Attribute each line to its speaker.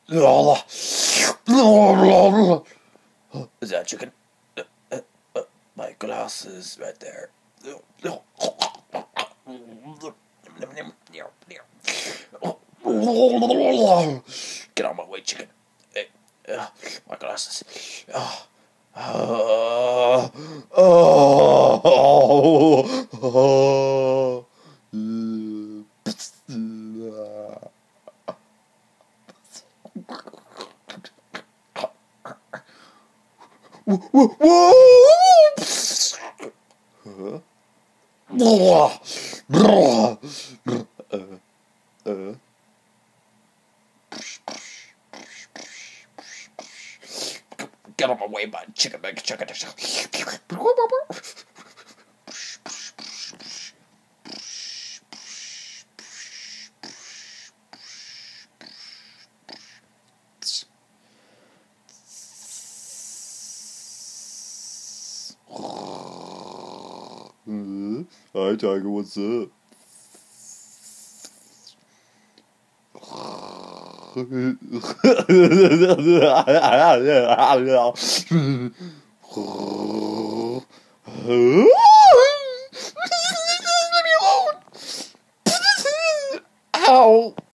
Speaker 1: Is that chicken? My glasses right there. Get out of my way, chicken. Hey, my glasses. Get on my way, bud. Chicken bag, chicken.
Speaker 2: Hi Tiger, what's up?
Speaker 1: Ow!